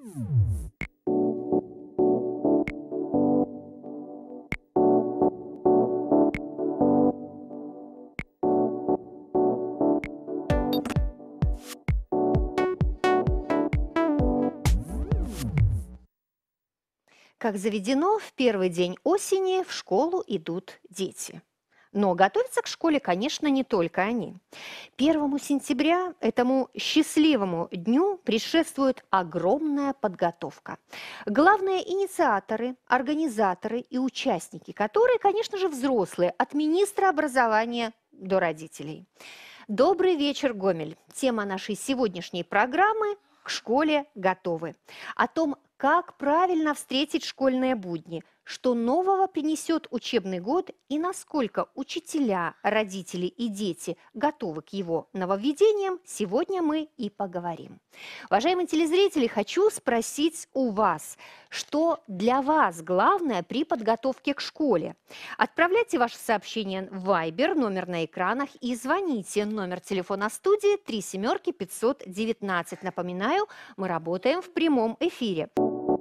Как заведено, в первый день осени в школу идут дети. Но готовятся к школе, конечно, не только они. 1 сентября, этому счастливому дню, предшествует огромная подготовка. Главные инициаторы, организаторы и участники, которые, конечно же, взрослые, от министра образования до родителей. Добрый вечер, Гомель. Тема нашей сегодняшней программы «К школе готовы». О том, как правильно встретить школьные будни, что нового принесет учебный год и насколько учителя, родители и дети готовы к его нововведениям, сегодня мы и поговорим. Уважаемые телезрители, хочу спросить у вас, что для вас главное при подготовке к школе? Отправляйте ваши сообщения в Viber, номер на экранах, и звоните. Номер телефона студии 3 519. Напоминаю, мы работаем в прямом эфире.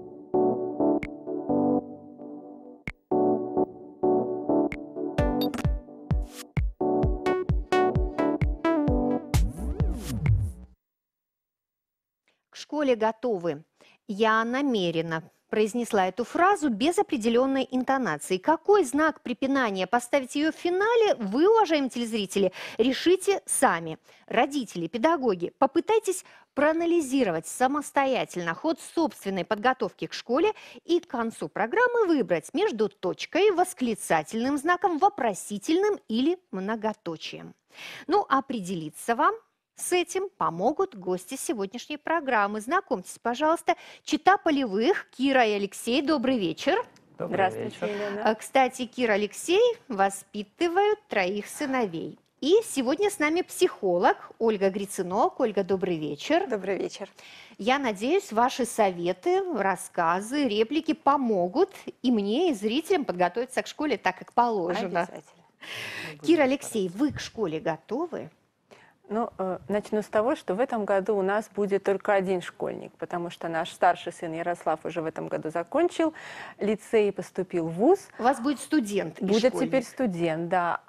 К школе готовы. Я намеренно произнесла эту фразу без определенной интонации. Какой знак препинания поставить ее в финале, вы, уважаемые телезрители, решите сами. Родители, педагоги, попытайтесь проанализировать самостоятельно ход собственной подготовки к школе и к концу программы выбрать между точкой, восклицательным знаком, вопросительным или многоточием. Ну, определиться вам с этим помогут гости сегодняшней программы. Знакомьтесь, пожалуйста, чета Полевых, Кира и Алексей. Добрый вечер. Здравствуйте, Елена. Кстати, Кира и Алексей воспитывают 3 сыновей. И сегодня с нами психолог Ольга Грицинок. Ольга, добрый вечер. Добрый вечер. Я надеюсь, ваши советы, рассказы, реплики помогут и мне, и зрителям подготовиться к школе так, как положено. Обязательно. Кира, Алексей, вы к школе готовы? Ну, начну с того, что в этом году у нас будет только один школьник, потому что наш старший сын Ярослав уже в этом году закончил лицей и поступил в вуз. У вас будет студент. Будет теперь студент, да.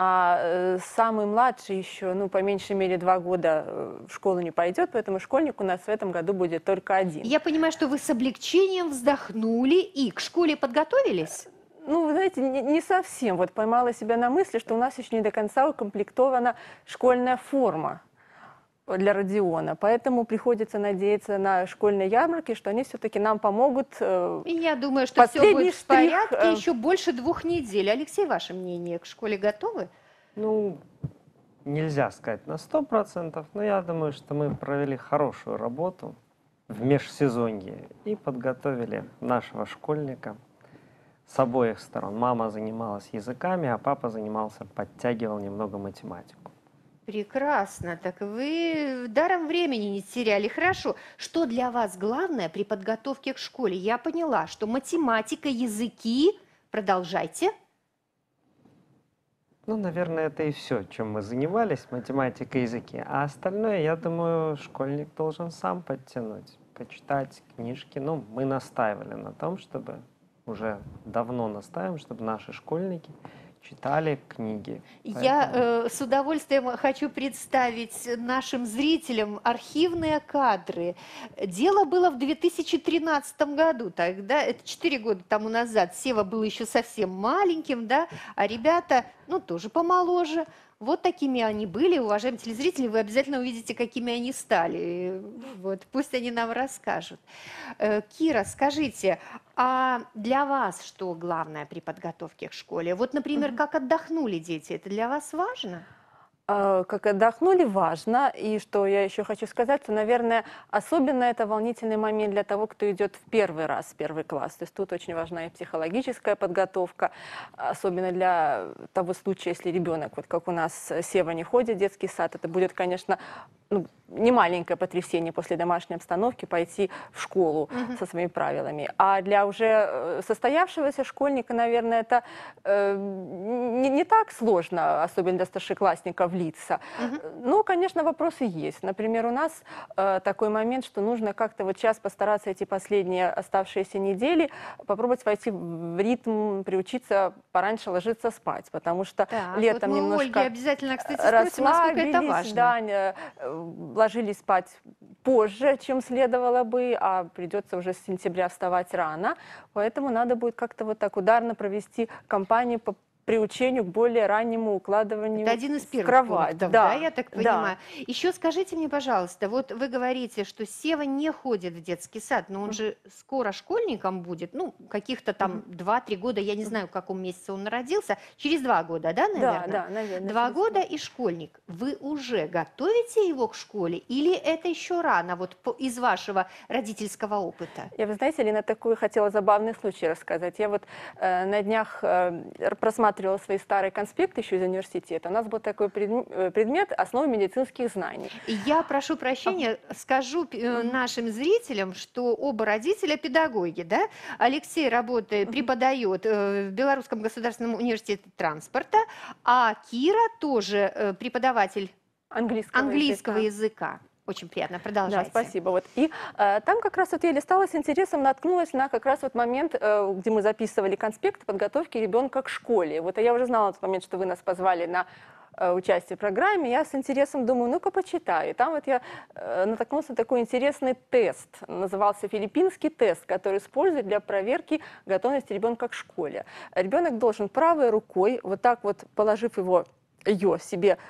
А самый младший еще, ну, по меньшей мере 2 года в школу не пойдет, поэтому школьник у нас в этом году будет только один. Я понимаю, что вы с облегчением вздохнули и к школе подготовились? Ну, вы знаете, не совсем. Вот поймала себя на мысли, что у нас еще не до конца укомплектована школьная форма для Родиона. Поэтому приходится надеяться на школьные ярмарки, что они все-таки нам помогут. И я думаю, что все будет в порядке еще больше 2 недель. Алексей, ваше мнение, к школе готовы? Ну, нельзя сказать на 100%, но я думаю, что мы провели хорошую работу в межсезонье и подготовили нашего школьника с обоих сторон. Мама занималась языками, а папа занимался, подтягивал немного математику. Прекрасно. Так вы даром времени не теряли. Хорошо. Что для вас главное при подготовке к школе? Я поняла, что математика, языки. Продолжайте. Ну, наверное, это и все, чем мы занимались, математика, языки. А остальное, я думаю, школьник должен сам подтянуть, почитать книжки. Ну, мы настаивали на том, чтобы, уже давно настаиваем, чтобы наши школьники читали книги. Я с удовольствием хочу представить нашим зрителям архивные кадры. Дело было в 2013 году, тогда, это 4 года тому назад. Сева был еще совсем маленьким, да, а ребята, ну, тоже помоложе. Вот такими они были. Уважаемые телезрители, вы обязательно увидите, какими они стали. Вот, пусть они нам расскажут. Кира, скажите, а для вас что главное при подготовке к школе? Вот, например, как отдохнули дети, это для вас важно? Как отдохнули, важно. И что я еще хочу сказать, что, наверное, особенно это волнительный момент для того, кто идет в первый раз, в первый класс. То есть тут очень важна и психологическая подготовка, особенно для того случая, если ребенок, вот как у нас Сева, не ходит в детский сад, это будет, конечно, ну, не маленькое потрясение после домашней обстановки пойти в школу со своими правилами. А для уже состоявшегося школьника, наверное, это не так сложно, особенно для старшеклассников, таблица. Ну, конечно, вопросы есть. Например, у нас такой момент, что нужно как-то вот сейчас постараться эти последние оставшиеся недели попробовать войти в ритм, приучиться пораньше ложиться спать, потому что Так, вот летом мы у Ольги немножко обязательно, кстати, спросим, насколько это расслабились, важно. да, ложились спать позже, чем следовало бы, а придется уже с сентября вставать рано. Поэтому надо будет как-то вот так ударно провести кампанию по приучению к более раннему укладыванию Это один из в первых кровать. пунктов, Да, я так да. понимаю. Еще скажите мне, пожалуйста, вот вы говорите, что Сева не ходит в детский сад, но он же скоро школьником будет, ну, каких-то там 2-3 года, я не знаю, в каком месяце он родился, через 2 года, да, наверное? Да, да, наверное. 2 года и школьник. Вы уже готовите его к школе или это еще рано, вот из вашего родительского опыта? Вы знаете, Лена, такой хотела забавный случай рассказать. Я вот на днях просматривала свои старые конспекты еще из университета. У нас был такой предмет «Основы медицинских знаний». Я прошу прощения, скажу нашим зрителям, что оба родителя педагоги, да? Алексей работает, преподает в Белорусском государственном университете транспорта, а Кира тоже преподаватель английского языка. Очень приятно, продолжайте. Да, спасибо. Вот. И там как раз вот я листала с интересом, наткнулась на как раз вот момент, где мы записывали конспект подготовки ребенка к школе. Вот я уже знала в тот момент, что вы нас позвали на участие в программе. Я с интересом думаю, ну-ка почитаю. И там вот я натолкнулась на такой интересный тест. Назывался филиппинский тест, который используют для проверки готовности ребенка к школе. Ребенок должен правой рукой, вот так вот положив ее себе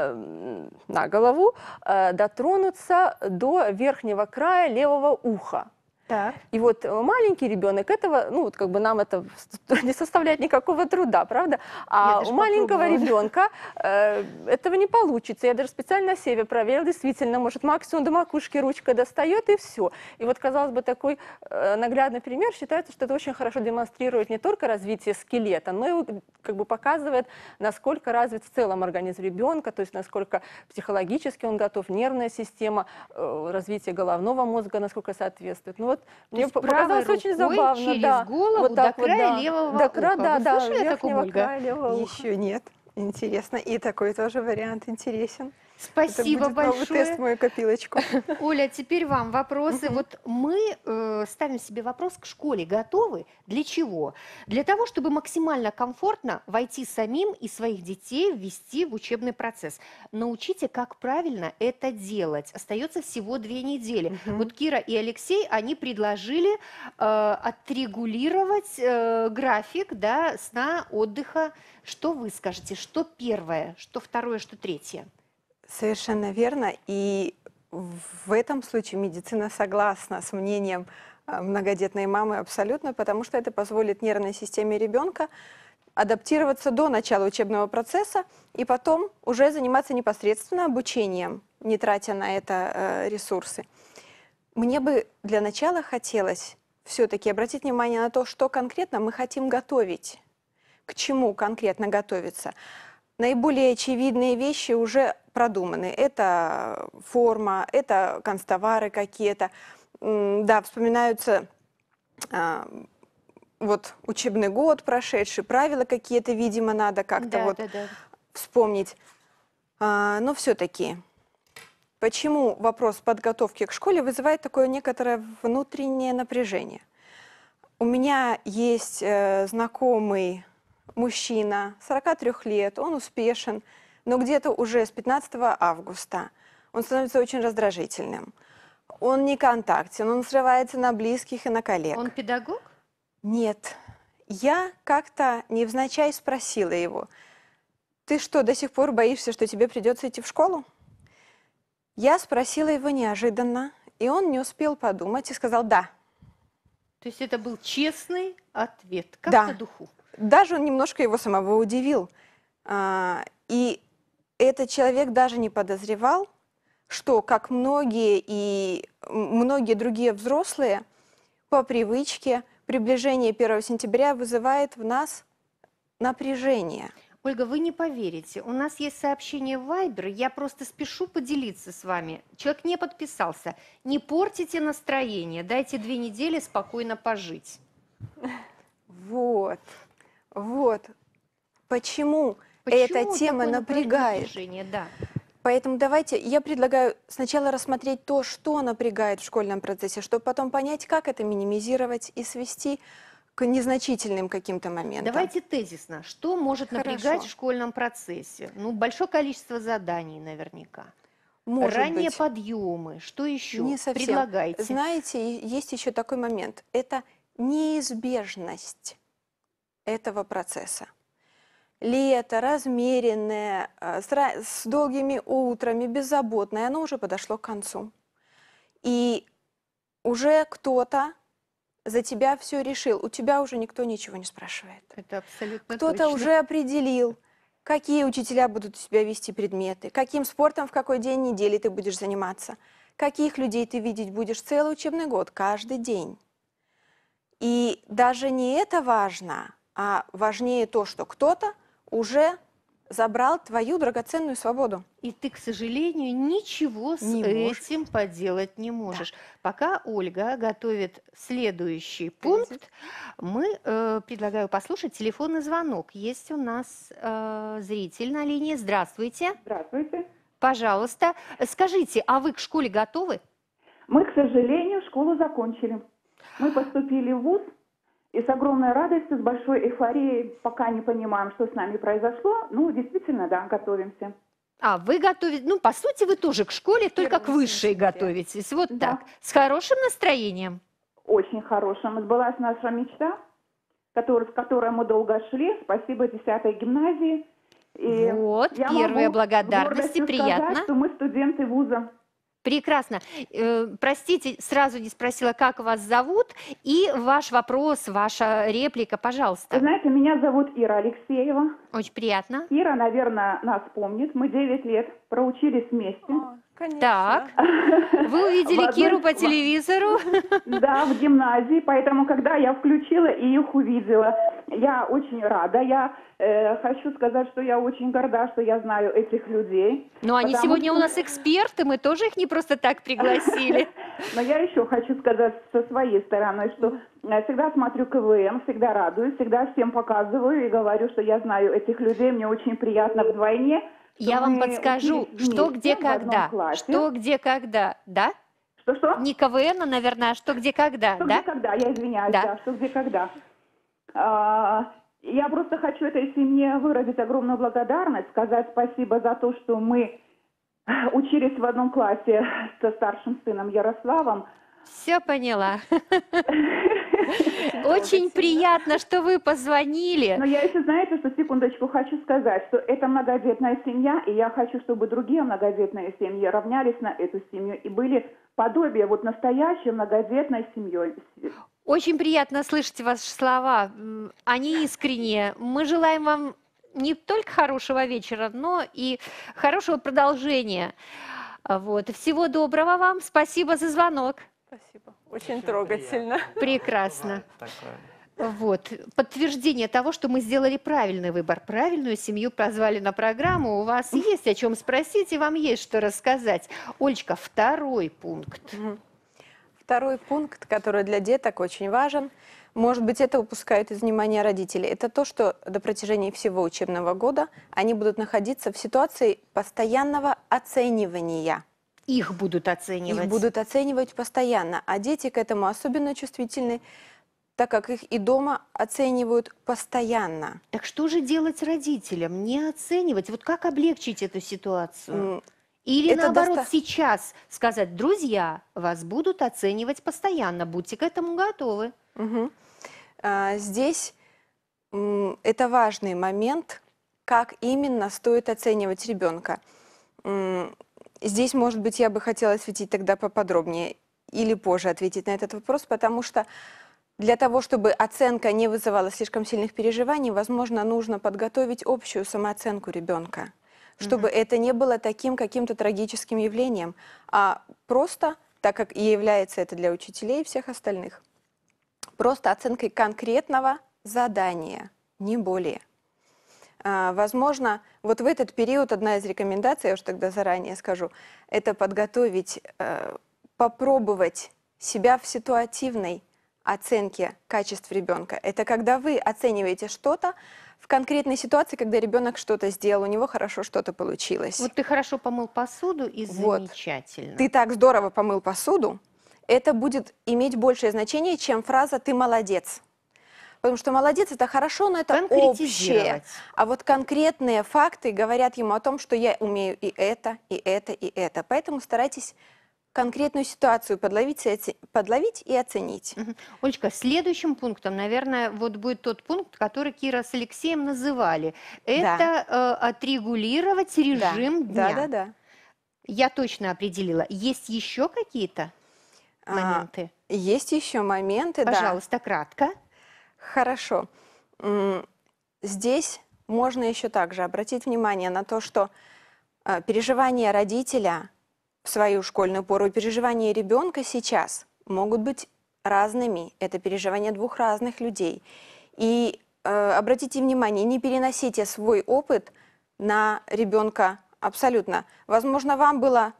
на голову, дотронуться до верхнего края левого уха. Так. И вот маленький ребенок этого, ну вот как бы нам это не составляет никакого труда, правда? А у маленького ребенка этого не получится. Я даже специально себе проверила, действительно, может максимум до макушки ручка достает и все. И вот, казалось бы, такой наглядный пример. Считается, что это очень хорошо демонстрирует не только развитие скелета, но и как бы показывает, насколько развит в целом организм ребенка, то есть насколько психологически он готов, нервная система, развитие головного мозга, насколько соответствует. Ну вот мне показалось очень забавно. Через голову вот до края левого уха. Да, Вы да, слышали о таком, Ольга? Еще нет. Интересно. И такой тоже вариант интересен. Спасибо Это будет новый большое. тест в мою копилочку. Оля, теперь вам вопросы. Вот мы ставим себе вопрос к школе. Готовы? Для чего? Для того, чтобы максимально комфортно войти самим и своих детей ввести в учебный процесс. Научите, как правильно это делать. Остается всего 2 недели. Вот Кира и Алексей, они предложили отрегулировать график, да, сна, отдыха. Что вы скажете? Что первое, что второе, что третье? Совершенно верно. И в этом случае медицина согласна с мнением многодетной мамы абсолютно, потому что это позволит нервной системе ребенка адаптироваться до начала учебного процесса и потом уже заниматься непосредственно обучением, не тратя на это ресурсы. Мне бы для начала хотелось все-таки обратить внимание на то, что конкретно мы хотим готовить, к чему конкретно готовиться. Наиболее очевидные вещи уже продуманы. Это форма, это канцтовары какие-то. Да, вспоминаются вот учебный год прошедший, правила какие-то, видимо, надо как-то вспомнить. Но все-таки, почему вопрос подготовки к школе вызывает такое некоторое внутреннее напряжение? У меня есть знакомый мужчина, 43 лет, он успешен, но где-то уже с 15 августа он становится очень раздражительным. Он не контактен, он срывается на близких и на коллег. Он педагог? Нет. Я как-то невзначай спросила его: ты что, до сих пор боишься, что тебе придется идти в школу? Я спросила его неожиданно, и он не успел подумать и сказал «да». То есть это был честный ответ, как Да. на духу. Даже он немножко его самого удивил. И этот человек даже не подозревал, что, как многие и многие другие взрослые, по привычке приближение 1 сентября вызывает в нас напряжение. Ольга, вы не поверите, у нас есть сообщение в Viber, я просто спешу поделиться с вами. Человек не подписался. Не портите настроение, дайте 2 недели спокойно пожить. Вот. Почему Эта Почему тема такое напрягает. напряжение? Да. Поэтому давайте, я предлагаю сначала рассмотреть то, что напрягает в школьном процессе, чтобы потом понять, как это минимизировать и свести к незначительным каким-то моментам. Давайте тезисно. Что может напрягать Хорошо. в школьном процессе? Ну, большое количество заданий наверняка. Может Ранние быть, подъемы. Что еще? не совсем. Предлагайте. Знаете, есть еще такой момент. Это неизбежность этого процесса. Лето, размеренное, с долгими утрами, беззаботное, оно уже подошло к концу. И уже кто-то за тебя все решил, у тебя уже никто ничего не спрашивает. Это абсолютно Кто-то точно. уже определил, какие учителя будут у тебя вести предметы, каким спортом в какой день недели ты будешь заниматься, каких людей ты видеть будешь целый учебный год, каждый день. И даже не это важно, а важнее то, что кто-то уже забрал твою драгоценную свободу. И ты, к сожалению, ничего с Не можешь. этим поделать не можешь. Пока Ольга готовит следующий пункт, мы предлагаю послушать телефонный звонок. Есть у нас зритель на линии. Здравствуйте. Здравствуйте. Пожалуйста, скажите, а вы к школе готовы? Мы, к сожалению, школу закончили. Мы поступили в вуз и с огромной радостью, с большой эйфорией, пока не понимаем, что с нами произошло, ну, действительно, да, готовимся. А, вы готовитесь, ну, по сути, вы тоже к школе, только к 1 высшей сентября. готовитесь. Вот Да. так. С хорошим настроением? Очень хорошим. Сбылась наша мечта, с которой мы долго шли. Спасибо 10-й гимназии. И Вот, я первая могу благодарность, с гордостью приятно. сказать, что мы студенты вуза. Прекрасно. Простите, сразу не спросила, как вас зовут, и ваш вопрос, ваша реплика, Вы пожалуйста. знаете, меня зовут Ира Алексеева. Очень приятно. Ира, наверное, нас помнит. Мы 9 лет проучились вместе. Конечно. Так. Вы увидели В одной- Киру по телевизору? Да, в гимназии, поэтому, когда я включила и их увидела, я очень рада. Я хочу сказать, что я очень горда, что я знаю этих людей. Ну, они Потому сегодня что- у нас эксперты, мы тоже их не просто так пригласили. Но я еще хочу сказать со своей стороны, что всегда смотрю КВН, всегда радуюсь, всегда всем показываю и говорю, что я знаю этих людей, мне очень приятно вдвойне. что Я вам мы подскажу, учились что, вместе где, в одном когда. классе. Что, где, когда. Да? Что? Не КВН, наверное, а что, где, когда. Что, Да? где, когда, я извиняюсь, Да. да, что, где, когда. Я просто хочу этой семье выразить огромную благодарность, сказать спасибо за то, что мы учились в одном классе со старшим сыном Ярославом. Все поняла. Очень приятно, что вы позвонили. Но я еще, знаете, что, секундочку, хочу сказать, что это многодетная семья, и я хочу, чтобы другие многодетные семьи равнялись на эту семью и были подобие вот настоящей многодетной семьей. Очень приятно слышать ваши слова. Они искренние. Мы желаем вам не только хорошего вечера, но и хорошего продолжения. Вот. Всего доброго вам. Спасибо за звонок. Спасибо. Очень трогательно. Прекрасно. Такое. Вот. Подтверждение того, что мы сделали правильный выбор. Правильную семью позвали на программу. У вас есть о чем спросить, и вам есть что рассказать. Олечка, второй пункт. Второй пункт, который для деток очень важен, может быть, это упускают из внимания родители, это то, что до протяжении всего учебного года они будут находиться в ситуации постоянного оценивания. Их будут оценивать. Их будут оценивать постоянно, а дети к этому особенно чувствительны, так как их и дома оценивают постоянно. Так что же делать родителям? Не оценивать? Вот как облегчить эту ситуацию? М, Или это наоборот доста- сейчас сказать: друзья, вас будут оценивать постоянно, будьте к этому готовы. Мгм. Здесь это важный момент, как именно стоит оценивать ребенка. Здесь, может быть, я бы хотела осветить тогда поподробнее или позже ответить на этот вопрос, потому что для того, чтобы оценка не вызывала слишком сильных переживаний, возможно, нужно подготовить общую самооценку ребенка, чтобы это не было таким каким-то трагическим явлением, а просто, так как и является это для учителей и всех остальных, просто оценкой конкретного задания, не более. Возможно, вот в этот период одна из рекомендаций, я уж тогда заранее скажу, это подготовить, попробовать себя в ситуативной оценке качеств ребенка. Это когда вы оцениваете что-то в конкретной ситуации, когда ребенок что-то сделал, у него хорошо что-то получилось. Вот ты хорошо помыл посуду и Вот. замечательно. Ты так здорово помыл посуду, это будет иметь большее значение, чем фраза «ты молодец». Потому что молодец – это хорошо, но это общее. Конкретизировать. А вот конкретные факты говорят ему о том, что я умею и это, и это, и это. Поэтому старайтесь конкретную ситуацию подловить и оценить. Мгм. Олечка, следующим пунктом, наверное, вот будет тот пункт, который Кира с Алексеем называли. Это отрегулировать режим дня. Да. Я точно определила. Есть еще какие-то моменты? Есть еще моменты, да. Пожалуйста, кратко. Хорошо. Здесь можно еще также обратить внимание на то, что переживания родителя в свою школьную пору и переживания ребенка сейчас могут быть разными. Это переживания двух разных людей. И обратите внимание, не переносите свой опыт на ребенка абсолютно. Возможно, вам было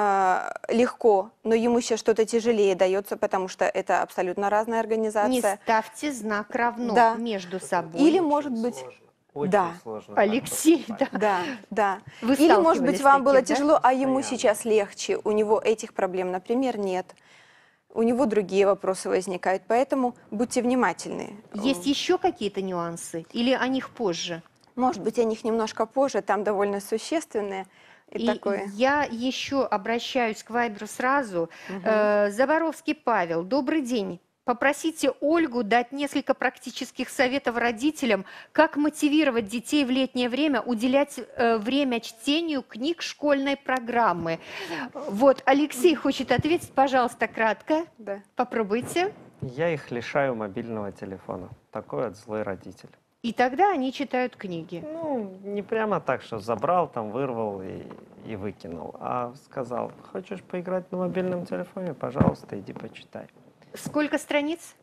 легко, но ему сейчас что-то тяжелее дается, потому что это абсолютно разная Не организация. ставьте знак равно Да. между собой. Или, может быть, Сложно. Очень да. сложно. Алексей, да. да. Вы Или, может быть, сталкивались вам с было таким, да? тяжело, а ему Постоянно. сейчас легче. У него этих проблем, например, нет. У него другие вопросы возникают, поэтому будьте внимательны. Есть еще какие-то нюансы? Или о них позже? Может быть, о них немножко позже, там довольно существенные. И такое. я еще обращаюсь к Вайберу сразу. Заборовский Павел, добрый день. Попросите Ольгу дать несколько практических советов родителям, как мотивировать детей в летнее время уделять время чтению книг школьной программы. Вот, Алексей хочет ответить, пожалуйста, кратко. Да. Попробуйте. Я их лишаю мобильного телефона. Такой вот злой родитель. И тогда они читают книги. Ну, не прямо так, что забрал, там вырвал и выкинул, а сказал, хочешь поиграть на мобильном телефоне, пожалуйста, иди почитай. Сколько страниц?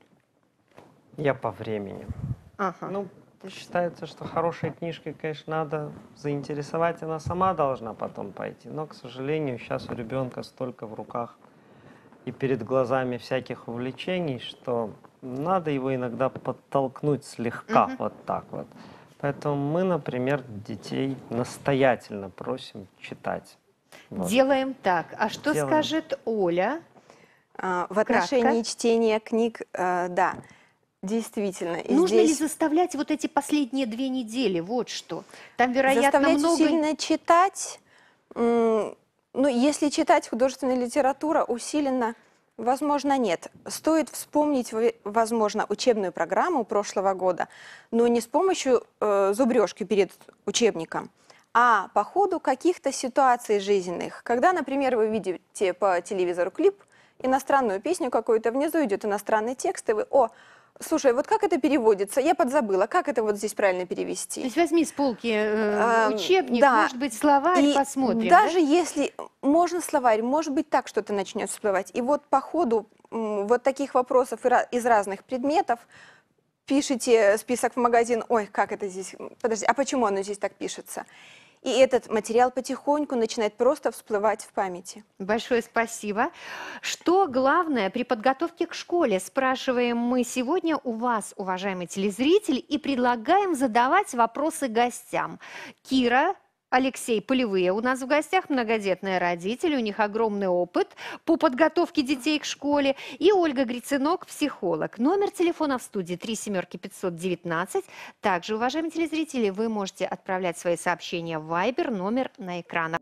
Я по времени. Ага. Ну, считается, что хорошей книжкой, конечно, надо заинтересовать, она сама должна потом пойти. Но, к сожалению, сейчас у ребенка столько в руках и перед глазами всяких увлечений, что надо его иногда подтолкнуть слегка, вот так вот. Поэтому мы, например, детей настоятельно просим читать. Вот. Делаем так. А что Делаем. скажет Оля? В отношении чтения книг, да, действительно. И Нужно ли здесь заставлять вот эти последние 2 недели? Вот что. Там, вероятно, заставлять много... усиленно читать. Ну, если читать художественную литературу усиленно, возможно, нет. Стоит вспомнить, возможно, учебную программу прошлого года, но не с помощью зубрежки перед учебником, а по ходу каких-то ситуаций жизненных. Когда, например, вы видите по телевизору клип, иностранную песню какую-то, внизу идет иностранный текст, и вы, слушай, вот как это переводится? Я подзабыла, как это вот здесь правильно То перевести? есть возьми с полки учебник, да. может быть, словарь, И посмотрим. даже если можно словарь, может быть, так что-то начнет всплывать. И вот по ходу вот таких вопросов из разных предметов пишите список в магазин, ой, как это здесь, подожди, а почему оно здесь так пишется? И этот материал потихоньку начинает просто всплывать в памяти. Большое спасибо. Что главное при подготовке к школе? Спрашиваем мы сегодня у вас, уважаемый телезритель, и предлагаем задавать вопросы гостям. Кира, Алексей Полевые у нас в гостях, многодетные родители, у них огромный опыт по подготовке детей к школе. И Ольга Гриценок, психолог. Номер телефона в студии 37519. Также, уважаемые телезрители, вы можете отправлять свои сообщения в Viber, номер на экранах.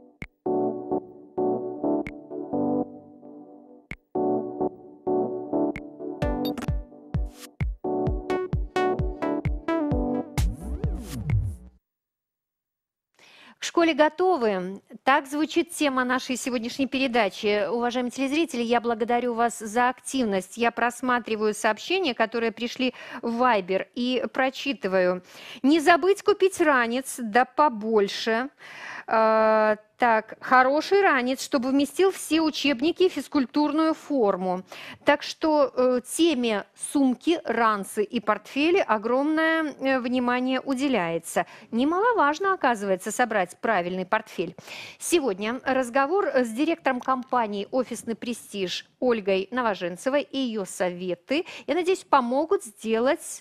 К школе готовы. Так звучит тема нашей сегодняшней передачи. Уважаемые телезрители, я благодарю вас за активность. Я просматриваю сообщения, которые пришли в Viber, и прочитываю. Не забыть купить ранец, да побольше. Так, хороший ранец, чтобы вместил все учебники и физкультурную форму. Так что теме сумки, ранцы и портфели огромное внимание уделяется. Немаловажно, оказывается, собрать правильный портфель. Сегодня разговор с директором компании «Офисный престиж» Ольгой Новоженцевой и ее советы, я надеюсь, помогут сделать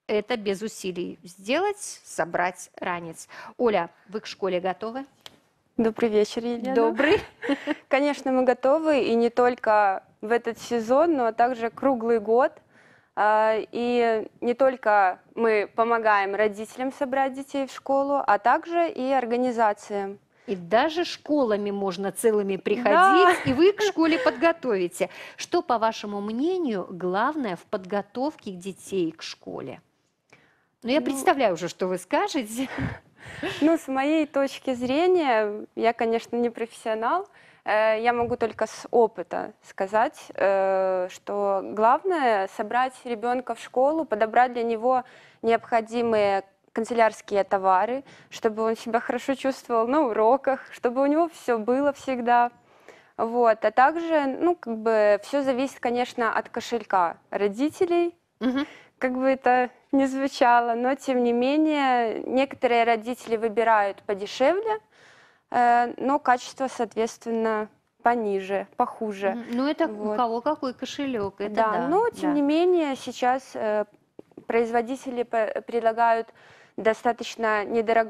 это без усилий сделать, собрать ранец. Оля, вы к школе готовы? Добрый вечер, Елена. Добрый. Конечно, мы готовы, и не только в этот сезон, но также круглый год. И не только мы помогаем родителям собрать детей в школу, а также и организациям. И даже школами можно целыми приходить, Да. и вы к школе подготовите. Что, по вашему мнению, главное в подготовке детей к школе? Ну, я представляю уже, что вы скажете. Ну, с моей точки зрения, я, конечно, не профессионал, я могу только с опыта сказать, что главное собрать ребенка в школу, подобрать для него необходимые канцелярские товары, чтобы он себя хорошо чувствовал на уроках, чтобы у него все было всегда. Вот. А также, ну, как бы все зависит, конечно, от кошелька родителей, Мгм. как бы это ни звучало, но тем не менее некоторые родители выбирают подешевле, но качество, соответственно, пониже, похуже. Ну, это у Вот. кого какой кошелек. Это Да, да, но тем да. не менее сейчас производители предлагают достаточно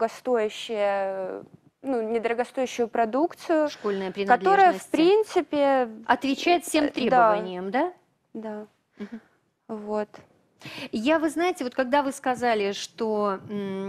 недорогостоящую продукцию, Школьная которая, в принадлежность принципе, отвечает всем да. требованиям, да? да, Мгм. вот. Вы знаете, вот когда вы сказали, что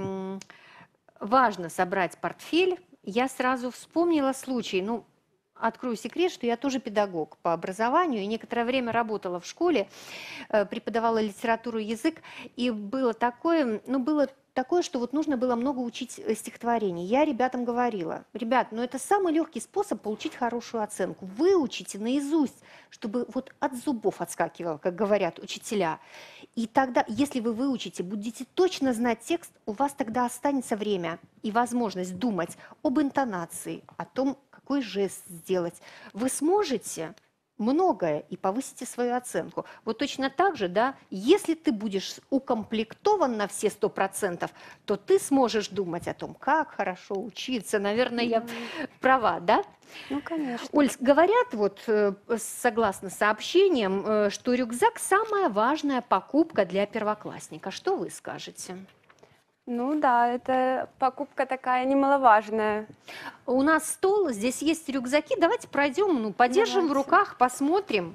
важно собрать портфель, я сразу вспомнила случай. Ну, открою секрет, что я тоже педагог по образованию, и некоторое время работала в школе, преподавала литературу и язык, и было такое, что вот нужно было много учить стихотворений. Я ребятам говорила: ребят, ну это самый легкий способ получить хорошую оценку. Выучите наизусть, чтобы вот от зубов отскакивало, как говорят учителя. И тогда, если вы выучите, будете точно знать текст, у вас тогда останется время и возможность думать об интонации, о том, какой жест сделать. Вы сможете многое и повысите свою оценку. Вот точно так же, да, если ты будешь укомплектован на все 100%, то ты сможешь думать о том, как хорошо учиться. Наверное, я права, да? Ну, конечно. Оль, говорят, вот согласно сообщениям, что рюкзак – самая важная покупка для первоклассника. Что вы скажете? Ну да, это покупка такая немаловажная. У нас стол, здесь есть рюкзаки. Давайте пройдем, подержим в Давайте. руках, посмотрим,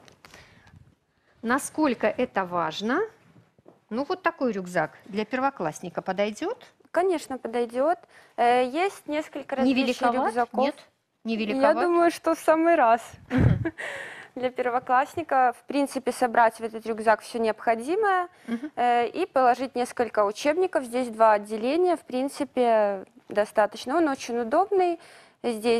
насколько это важно. Ну, вот такой рюкзак для первоклассника подойдет? Конечно, подойдет. Есть несколько Не различных великоват? рюкзаков. Нет? Не Я великоват? думаю, что в самый раз. Для первоклассника, в принципе, собрать в этот рюкзак все необходимое Мгм. И положить несколько учебников. Здесь 2 отделения, в принципе, достаточно. Он очень удобный. Здесь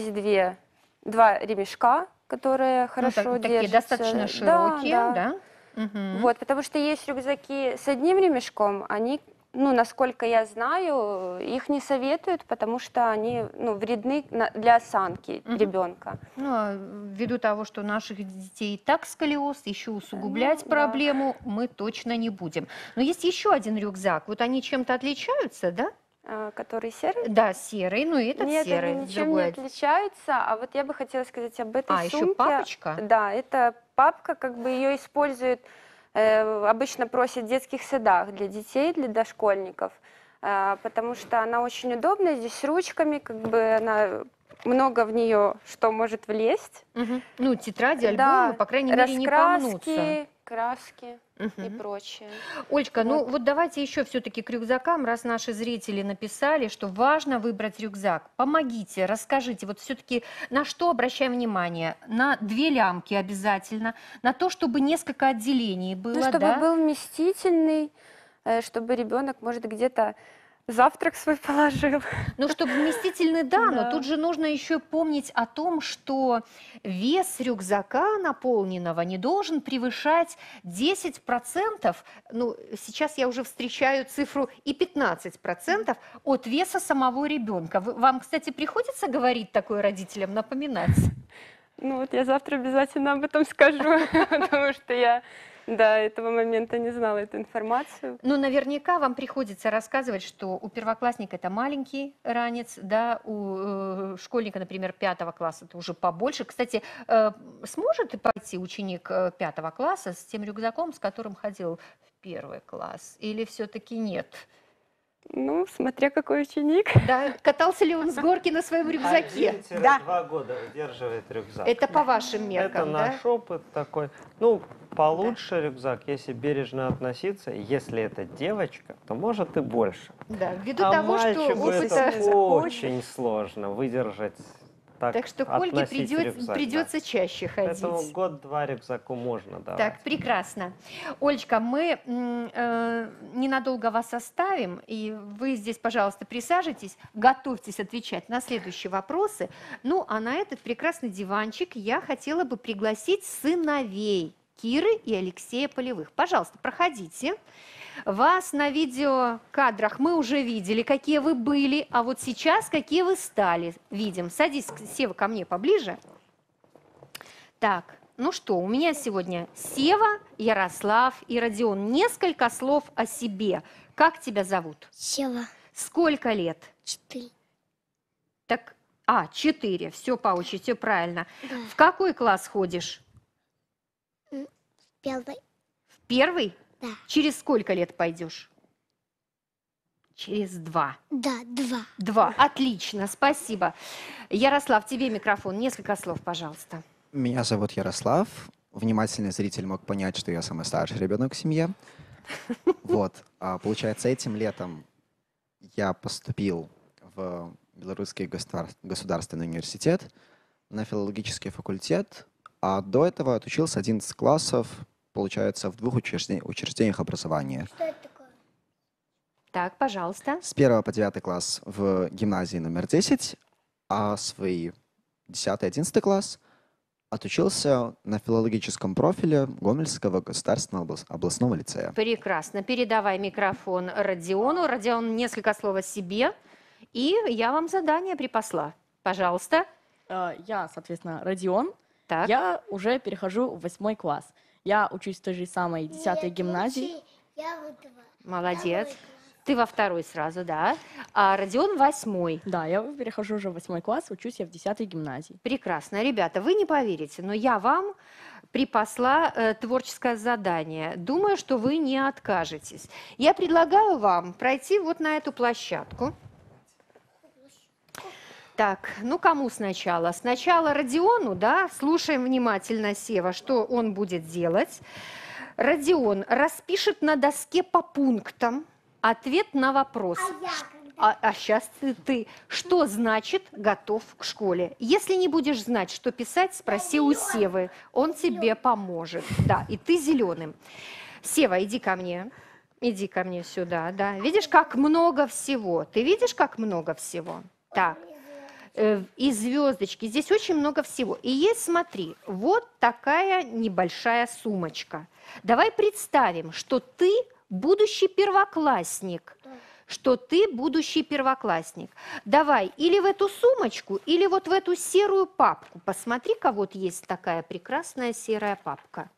2 ремешка, которые Ну, хорошо такие держатся. достаточно Да, широкие, да. да? Мгм. Вот, потому что есть рюкзаки с одним ремешком, они, насколько я знаю, их не советуют, потому что они, вредны для осанки Мгм. ребенка. Ну, а ввиду того, что у наших детей и так сколиоз, еще усугублять Ну, да. проблему мы точно не будем. Но есть еще один рюкзак. Вот они чем-то отличаются, да? Который серый. Да, серый, ну и этот Нет, серый. они ничем другой. не отличаются. А вот я бы хотела сказать об этой А, сумке. еще папочка? Да, это папка, как бы ее используют, обычно просят в детских садах для детей, для дошкольников, потому что она очень удобная, здесь с ручками, как бы она много в нее что может влезть. Мгм. Ну, тетради, альбомы, Да, по крайней мере, не помнутся. раскраски, краски и Мгм. прочее. Олечка, ну Вот. вот давайте еще все-таки к рюкзакам, раз наши зрители написали, что важно выбрать рюкзак. Помогите, расскажите, вот все-таки на что обращаем внимание? На 2 лямки обязательно, на то, чтобы несколько отделений было, Ну, чтобы да? был вместительный, чтобы ребенок, может, где-то завтрак свой положил. Ну, чтобы вместительный, да, но Да. тут же нужно еще помнить о том, что вес рюкзака наполненного не должен превышать 10%, ну, сейчас я уже встречаю цифру и 15% от веса самого ребенка. Вам, кстати, приходится говорить такое родителям, напоминать? Ну вот я завтра обязательно об этом скажу, потому что я До этого момента не знала эту информацию. Ну, наверняка вам приходится рассказывать, что у первоклассника это маленький ранец, да, у школьника, например, 5 класса это уже побольше. Кстати, сможет пойти ученик 5 класса с тем рюкзаком, с которым ходил в 1 класс? Или все-таки нет? Ну, смотря какой ученик. Да, катался ли он с горки на своем рюкзаке? 1-2 года удерживает рюкзак. Это по вашим Это меркам, да? наш опыт такой. Ну, получше рюкзак, если бережно относиться. Если это девочка, то может и больше. Да, ввиду А того, что мальчику опыта... это очень сложно выдержать. Так что к Ольге относить рюкзак, да. придется чаще ходить. Поэтому год-два рюкзаку можно давать. Так, прекрасно. Олечка, мы ненадолго вас оставим, и вы здесь, пожалуйста, присаживайтесь, готовьтесь отвечать на следующие вопросы. Ну, а на этот прекрасный диванчик я хотела бы пригласить сыновей Киры и Алексея Полевых. Пожалуйста, проходите. Вас на видеокадрах мы уже видели, какие вы были, а вот сейчас какие вы стали. Видим. Садись, Сева, ко мне поближе. Так, ну что, у меня сегодня Сева, Ярослав и Родион. Несколько слов о себе. Как тебя зовут? Сева, Сколько лет? 4. Так, 4. Все по очереди, все правильно. Да. В какой класс ходишь? Первый. В 1? Да. Через сколько лет пойдешь? Через 2. Да, 2. 2. Отлично, спасибо. Ярослав, тебе микрофон. Несколько слов, пожалуйста. Меня зовут Ярослав. Внимательный зритель мог понять, что я самый старший ребенок в семье. Вот. Получается, этим летом я поступил в Белорусский государственный университет на филологический факультет, а до этого отучился 11 классов, получается, в 2 учреждениях образования. Что это такое? Так, пожалуйста. С 1 по 9 класс в гимназии номер 10, а свои 10-11 класс отучился на филологическом профиле Гомельского государственного областного лицея. Прекрасно. Передавай микрофон Родиону. Родион, несколько слов о себе. И я вам задание припасла. Пожалуйста. Я, соответственно, Родион. Так. Я уже перехожу в 8 класс. Я учусь в той же самой 10-й гимназии. Я вот 2. Молодец. Ты во 2 сразу, да? А Родион 8. Да, я перехожу уже в 8 класс, учусь я в 10-й гимназии. Прекрасно. Ребята, вы не поверите, но я вам припасла творческое задание. Думаю, что вы не откажетесь. Я предлагаю вам пройти вот на эту площадку. Так, ну кому сначала? Сначала Родиону, да? Слушаем внимательно, Сева, что он будет делать. Родион распишет на доске по пунктам ответ на вопрос. А сейчас ты. Что значит готов к школе? Если не будешь знать, что писать, спроси у Севы. Он тебе поможет. Да, и ты зеленым. Сева, иди ко мне. Иди ко мне сюда, да. Видишь, как много всего? Ты видишь, как много всего? Так. И звездочки. Здесь очень много всего. И есть, смотри, вот такая небольшая сумочка. Давай представим, что ты будущий первоклассник. Что ты будущий первоклассник. Давай или в эту сумочку, или вот в эту серую папку. Посмотри-ка, вот есть такая прекрасная серая папка.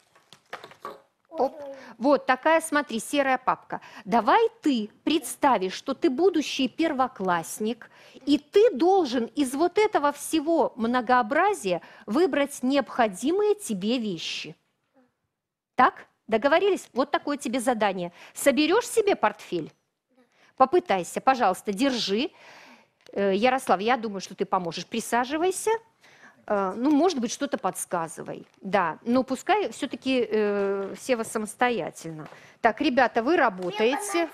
Оп. Вот такая, смотри, серая папка. Давай ты представишь, что ты будущий первоклассник, и ты должен из вот этого всего многообразия выбрать необходимые тебе вещи. Так? Договорились? Вот такое тебе задание. Соберешь себе портфель? Попытайся, пожалуйста, держи. Ярослав, я думаю, что ты поможешь. Присаживайся. Ну, может быть, что-то подсказывай. Да, но пускай все-таки Сева самостоятельно. Так, ребята, вы работаете.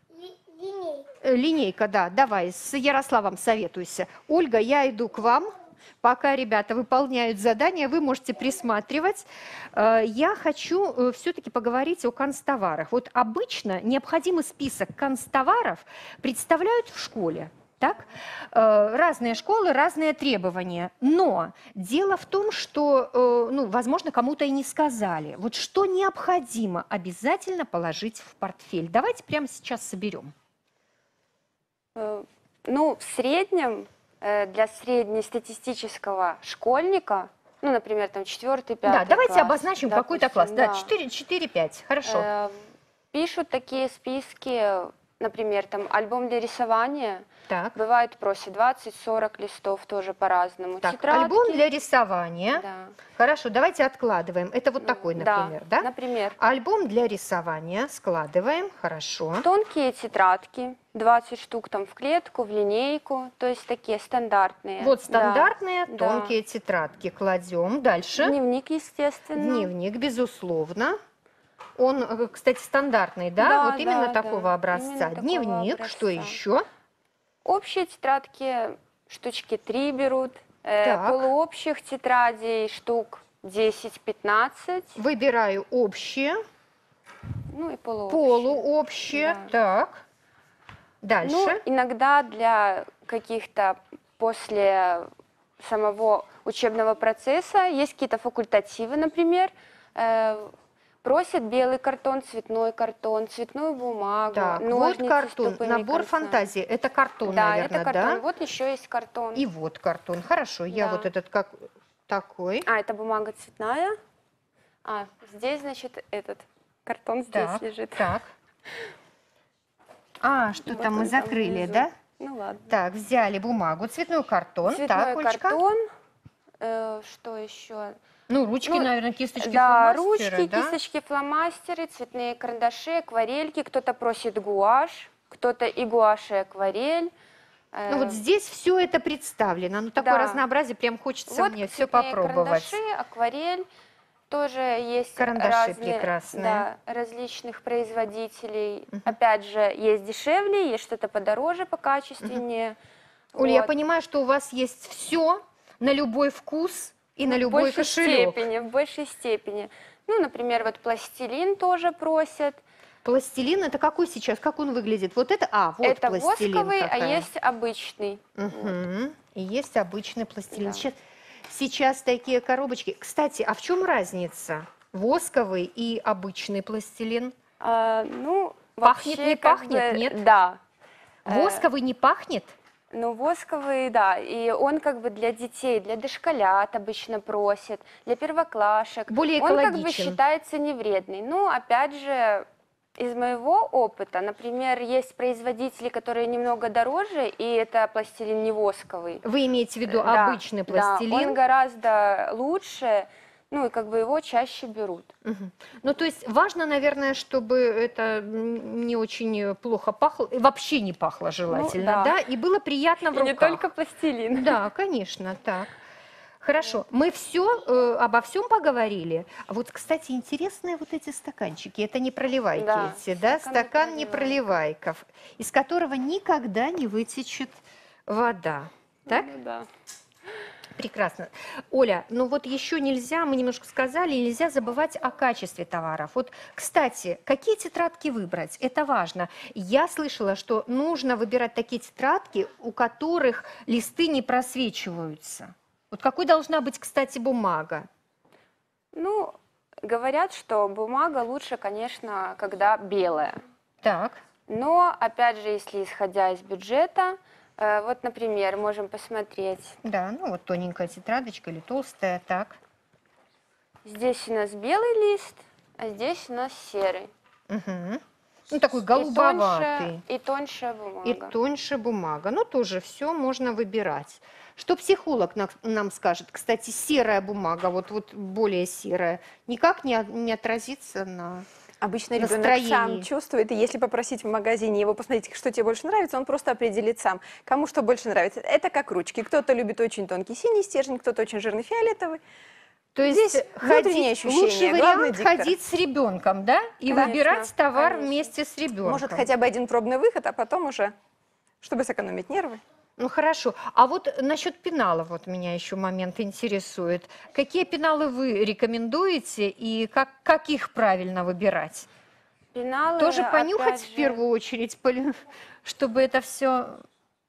Линейка, да, давай, с Ярославом советуйся. Ольга, я иду к вам. Пока ребята выполняют задание, вы можете присматривать. Я хочу все-таки поговорить о канцтоварах. Вот обычно необходимый список канцтоваров представляют в школе. Так? Разные школы, разные требования. Но дело в том, что, ну, возможно, кому-то и не сказали. Вот что необходимо обязательно положить в портфель. Давайте прямо сейчас соберем. Ну, в среднем для среднестатистического школьника ну, например, там 4-5 Да, давайте класс, обозначим какой-то класс. допустим, Да, да. 4-5, хорошо. Пишут такие списки, например, там альбом для рисования. Так, Бывает, просят 20-40 листов, тоже по-разному. так, Тетрадки. альбом для рисования. Да. Хорошо, давайте откладываем. Это вот такой, например, да? Например. Альбом для рисования складываем, хорошо. Тонкие тетрадки, 20 штук там в клетку, в линейку, то есть такие стандартные. Вот Да, стандартные да. тонкие тетрадки кладем. Дальше. Дневник, естественно. Дневник, безусловно. Он, кстати, стандартный, да? Да, Вот именно да, такого да, образца. именно такого Дневник, образца. что еще? Общие тетрадки штучки 3 берут, Так. полуобщих тетрадей штук 10-15, Выбираю общие, ну и полуобщие. полуобщие. Да. Так. Дальше. Ну, иногда для каких-то после самого учебного процесса есть какие-то факультативы, например, просят белый картон, цветную бумагу, Так, вот ножницы с картон, тупыми набор концами. фантазии. Это картон, Да, наверное, это картон. да? Вот еще есть картон. И вот картон. Хорошо, я Да. вот этот как такой. А, это бумага цветная. А, здесь, значит, этот картон здесь Так, лежит. так. А, что Вот там мы он там закрыли, внизу. да? Ну ладно. Так, взяли бумагу, цветной картон. Цветной так, Олечка. картон. Что еще? Ну, ручки, Ну, наверное, кисточки, Да, фломастеры, ручки, да? кисточки, фломастеры, цветные карандаши, акварельки. Кто-то просит гуашь, кто-то и гуашь, и акварель. Ну, вот здесь все это представлено. Ну, такое да. разнообразие, прям хочется Вот мне все цветные попробовать. карандаши, акварель. Тоже есть Карандаши разные, прекрасные. да, различных производителей. Опять же, есть дешевле, есть что-то подороже, покачественнее. Оля, я Вот. понимаю, что у вас есть все на любой вкус и на Ну, любой в большей кошелек. степени, в большей степени. Ну, например, вот пластилин тоже просят. Пластилин, это какой сейчас? Как он выглядит? Вот это? А, вот Это пластилин восковый, какая. а есть обычный. Мгм. И есть обычный пластилин. Да. Сейчас такие коробочки. Кстати, а в чем разница? Восковый и обычный пластилин? Ну, Пахнет, вообще, не как пахнет? бы, Нет? Да. Восковый не пахнет? Ну, восковый, да, и он как бы для детей, для дошколят обычно просят, для первоклашек. Более Он как бы экологичен. считается невредный. Ну, опять же, из моего опыта, например, есть производители, которые немного дороже, и это пластилин не восковый. Вы имеете в виду Да, обычный да, пластилин? он гораздо лучше, ну, и как бы его чаще берут. Мгм. Ну, то есть важно, наверное, чтобы это не очень плохо пахло, и вообще не пахло желательно, да. да, и было приятно в И руках. не только пластилин. Да, конечно, так. Хорошо, мы все обо всем поговорили. А вот, кстати, интересные вот эти стаканчики. Это не проливайки Да, эти, да? стакан Стакан непроливайка. непроливайков, из которого никогда не вытечет вода. Так? Ну, да. Прекрасно. Оля, ну вот еще нельзя, мы немножко сказали, нельзя забывать о качестве товаров. Вот, кстати, какие тетрадки выбрать? Это важно. Я слышала, что нужно выбирать такие тетрадки, у которых листы не просвечиваются. Вот какой должна быть, кстати, бумага? Ну, говорят, что бумага лучше, конечно, когда белая. Так, Но, опять же, если исходя из бюджета, вот, например, можем посмотреть. да, ну вот тоненькая тетрадочка или толстая, так. Здесь у нас белый лист, а здесь у нас серый. Угу. Ну такой голубоватый. И тоньше бумага. И тоньше бумага. Ну, тоже все можно выбирать. Что психолог нам скажет? Кстати, серая бумага, вот более серая, никак не отразится на... Обычно ребенок Настроение. сам чувствует, и если попросить в магазине его посмотреть, что тебе больше нравится, он просто определит сам, кому что больше нравится. Это как ручки. Кто-то любит очень тонкий синий стержень, кто-то очень жирный фиолетовый. То есть Здесь внутреннее ощущение, лучший главный вариант диктор. ходить с ребенком, да? И Конечно, выбирать товар конечно. вместе с ребенком. Может, хотя бы один пробный выход, а потом уже, чтобы сэкономить нервы. Ну хорошо. А вот насчет пеналов вот меня еще момент интересует. Какие пеналы вы рекомендуете и как их правильно выбирать? Пеналы, Тоже понюхать опять в же, первую очередь, чтобы это все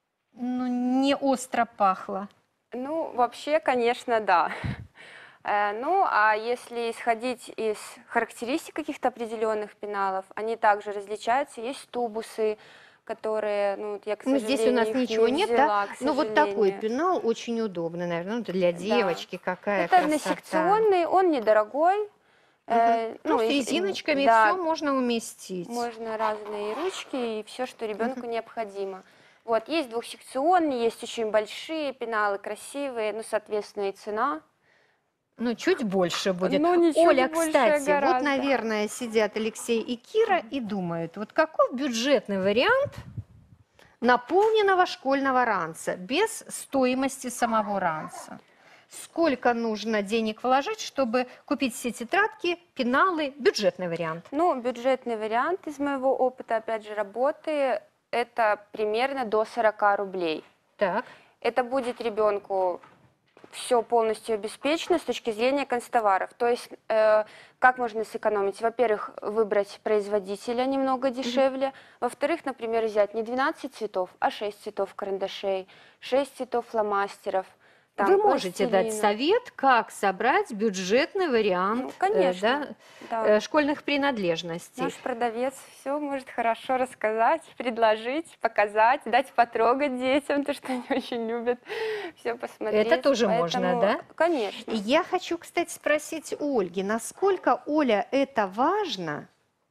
не остро пахло. Ну, вообще, конечно, да. Ну, а если исходить из характеристик каких-то определенных пеналов, они также различаются. Есть тубусы, которые, ну, вот я, к Ну, сожалению, здесь у нас их ничего не нет, взяла, да? к Ну, вот такой сожалению. пенал очень удобно, наверное, ну, для девочки какая Это красота. односекционный, он недорогой. Ну, с и- резиночками да, все можно уместить. можно разные ручки и все, что ребенку необходимо. Вот, есть двухсекционные, есть очень большие пеналы, красивые, ну, соответственно, и цена. Ну, чуть больше будет. Ну, ничуть Оля, больше кстати, вот, гораздо. наверное, сидят Алексей и Кира и думают, вот какой бюджетный вариант наполненного школьного ранца без стоимости самого ранца? Сколько нужно денег вложить, чтобы купить все тетрадки, пеналы, бюджетный вариант? Ну, бюджетный вариант из моего опыта, опять же, работы, это примерно до 40 рублей. Так. Это будет ребенку все полностью обеспечено с точки зрения канцтоваров. То есть, как можно сэкономить? Во-первых, выбрать производителя немного дешевле. Во-вторых, например, взять не 12 цветов, а 6 цветов карандашей, 6 цветов фломастеров. Вы можете дать пластилина. совет, как собрать бюджетный вариант Ну, конечно, да. школьных принадлежностей. Наш продавец все может хорошо рассказать, предложить, показать, дать потрогать детям, то, что они очень любят, все посмотреть. Это тоже можно, Поэтому, да? Конечно. И я хочу, кстати, спросить у Ольги, насколько, Оля, это важно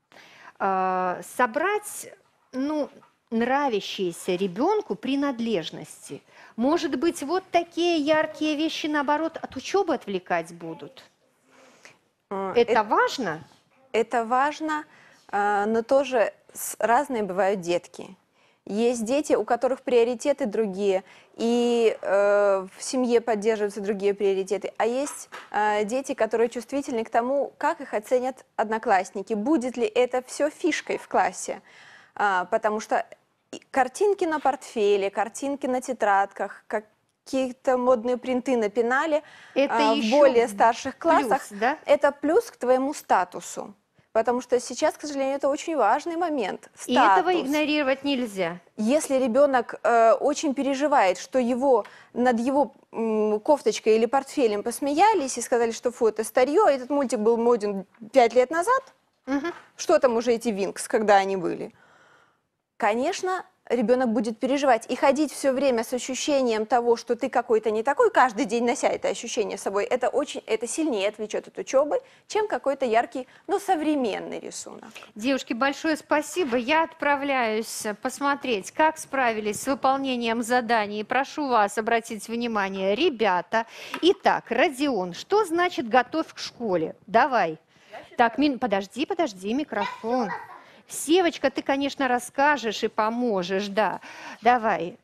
собрать, ну, нравящиеся ребенку принадлежности. Может быть, вот такие яркие вещи, наоборот, от учебы отвлекать будут? Это важно? Это важно, но тоже разные бывают детки. Есть дети, у которых приоритеты другие, и в семье поддерживаются другие приоритеты. А есть дети, которые чувствительны к тому, как их оценят одноклассники. Будет ли это все фишкой в классе? Потому что картинки на портфеле, картинки на тетрадках, какие-то модные принты на пенале Это в еще более старших классах, плюс, да? это плюс к твоему статусу. Потому что сейчас, к сожалению, это очень важный момент. И этого Статус. игнорировать нельзя. Если ребенок очень переживает, что над его кофточкой или портфелем посмеялись и сказали, что фу, это старье, этот мультик был моден 5 лет назад, что там уже эти Винкс, когда они были? Конечно, ребенок будет переживать и ходить все время с ощущением того, что ты какой-то не такой, каждый день нося это ощущение с собой, это сильнее отвлечет от учебы, чем какой-то яркий, но современный рисунок. Девушки, большое спасибо. Я отправляюсь посмотреть, как справились с выполнением заданий. Прошу вас обратить внимание, ребята. Итак, Родион, что значит «готовь к школе»? Давай. Так, подожди, микрофон. Севочка, ты, конечно, расскажешь и поможешь, да. Давай.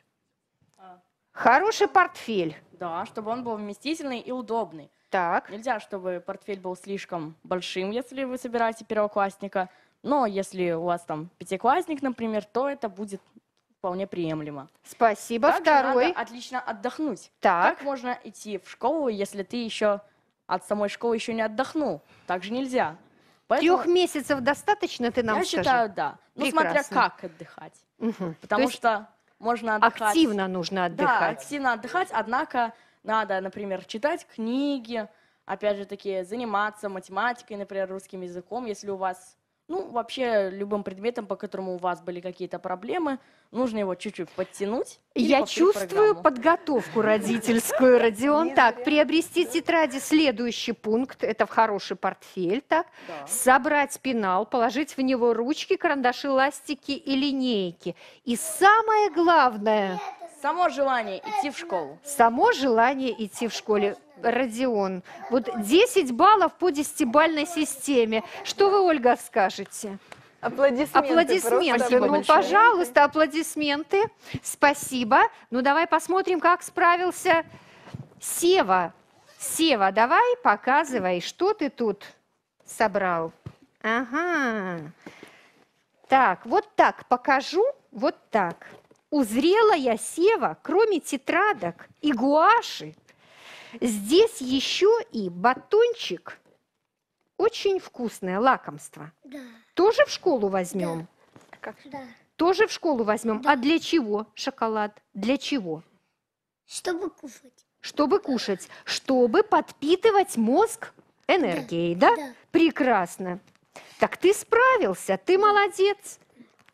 Хороший портфель. Да, чтобы он был вместительный и удобный. Так. Нельзя, чтобы портфель был слишком большим, если вы собираете первоклассника. Но если у вас там пятиклассник, например, то это будет вполне приемлемо. Спасибо. Также Второй. надо отлично отдохнуть. Так. Как можно идти в школу, если ты еще от самой школы еще не отдохнул? Так же нельзя. Поэтому 3 месяцев достаточно, ты нам я скажи? считаю, да. Ну, смотря Прекрасно. как отдыхать. Мгм. Потому То есть что можно отдыхать... активно нужно Да, отдыхать. активно отдыхать, однако надо, например, читать книги, опять же таки, заниматься математикой, например, русским языком, если у вас, ну, вообще любым предметом, по которому у вас были какие-то проблемы, нужно его чуть-чуть подтянуть. или Я повторить чувствую программу. подготовку родительскую, Родион. Так, приобрести тетради, следующий пункт, это в хороший портфель, так. Да. Собрать пенал, положить в него ручки, карандаши, ластики и линейки. И самое главное, Само желание идти в школу. само желание идти в школе. Родион, вот 10 баллов по 10-бальной системе. Что вы, Ольга, скажете? Аплодисменты. Аплодисменты. Ну, большое. пожалуйста, аплодисменты. Спасибо. Ну, давай посмотрим, как справился Сева. Сева, давай показывай, что ты тут собрал. Ага. Так, вот так покажу, вот так. Узрела я, Сева, кроме тетрадок и гуаши, здесь еще и батончик. Очень вкусное лакомство. Да, Тоже в школу возьмем? да. Тоже в школу возьмем. Да. А для чего шоколад? Для чего? Чтобы кушать. Чтобы кушать. Чтобы подпитывать мозг энергией, да? Да. Прекрасно. Так ты справился, ты молодец.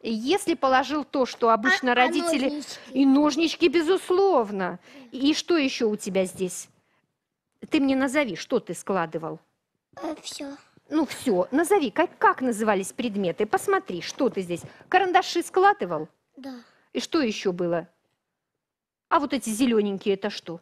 Если положил то, что обычно родители... ножнички? И ножнички, безусловно. И что еще у тебя здесь? Ты мне назови, что ты складывал. Все. Ну все, назови, как назывались предметы. Посмотри, что ты здесь. Карандаши складывал? Да. И что еще было? А вот эти зелененькие, это что?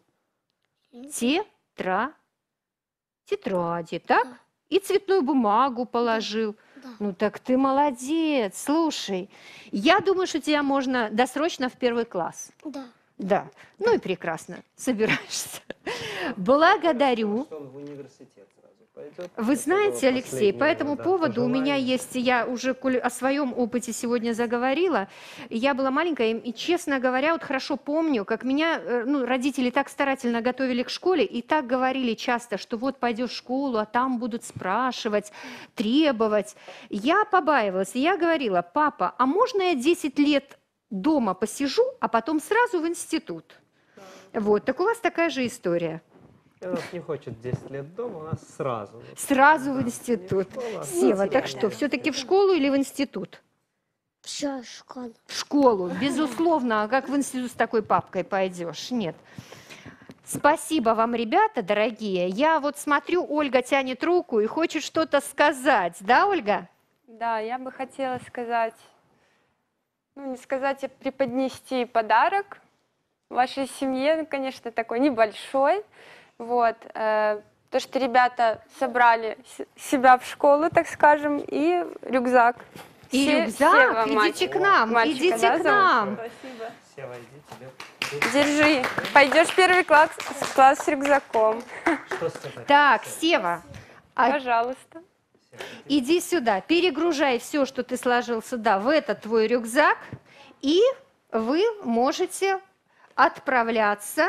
Тетради, так? Да. И цветную бумагу положил. Да. Ну так ты молодец, слушай. Я думаю, что тебя можно досрочно в 1 класс. Да. Да, ну и прекрасно, собираешься. Благодарю. Что он в университет сразу пойдет. Вы Это знаете, было Алексей, по последнее, этому да, поводу у меня пожелание. есть, я уже коль о своем опыте сегодня заговорила, я была маленькая, и, честно говоря, вот хорошо помню, как меня родители так старательно готовили к школе и так говорили часто, что вот пойдешь в школу, а там будут спрашивать, требовать. Я побаивалась, и я говорила: папа, а можно я 10 лет дома посижу, а потом сразу в институт? Вот, так у вас такая же история. У нас не хочет 10 лет дома, у нас сразу. Сразу в Да, институт. не школа, а Сева, так что, все-таки в школу или в институт? Все, школа. В школу, безусловно. А как в институт с такой папкой пойдешь? Нет. Спасибо вам, ребята, дорогие. Я вот смотрю, Ольга тянет руку и хочет что-то сказать. Да, Ольга? Да, я бы хотела сказать, ну, не сказать, а преподнести подарок вашей семье, ну, конечно, такой небольшой. Вот. То, что ребята собрали себя в школу, так скажем, и рюкзак. И Сева, рюкзак, идите мальчик. к нам, Мальчика, идите да, к зовут? нам. Спасибо. Сева, иди тебе. Держи. Пойдешь в 1 класс с рюкзаком. Что сказать? Так, Сева, а Пожалуйста. иди сюда, перегружай все, что ты сложил сюда, в этот твой рюкзак, и вы можете отправляться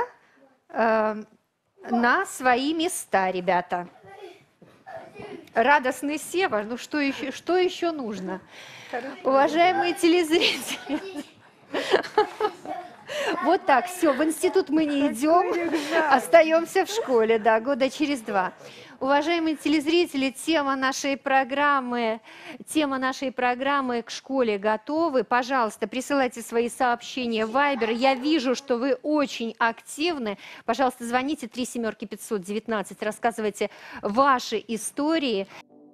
на свои места, ребята. Радостный Сева, ну что еще нужно? Уважаемые телезрители, вот так, все, в институт мы не идем, остаемся в школе, да, года через 2. Уважаемые телезрители, тема нашей программы «К школе готовы». Пожалуйста, присылайте свои сообщения в Viber. Я вижу, что вы очень активны. Пожалуйста, звоните 37519, рассказывайте ваши истории.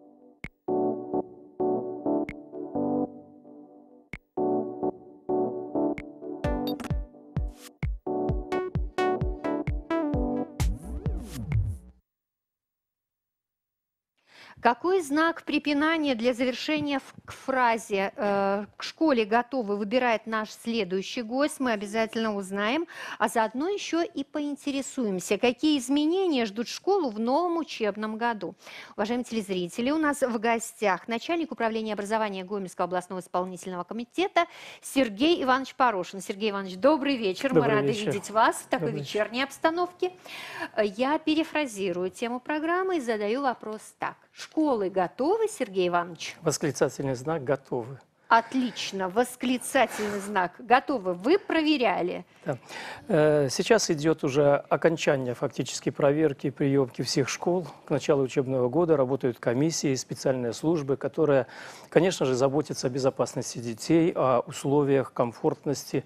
Какой знак препинания для завершения к фразе «к школе готовы» выбирает наш следующий гость? Мы обязательно узнаем, а заодно еще и поинтересуемся, какие изменения ждут школу в новом учебном году. Уважаемые телезрители, у нас в гостях начальник управления образования Гомельского областного исполнительного комитета Сергей Иванович Порошин. Сергей Иванович, добрый вечер. Мы рады видеть вас в такой вечерней обстановке. Я перефразирую тему программы и задаю вопрос так. Школы готовы, Сергей Иванович? Восклицательный знак «Готовы». Отлично, восклицательный знак «Готовы». Вы проверяли? Да. Сейчас идет уже окончание фактически проверки и приемки всех школ. К началу учебного года работают комиссии, специальные службы, которые, конечно же, заботятся о безопасности детей, о условиях, комфортности.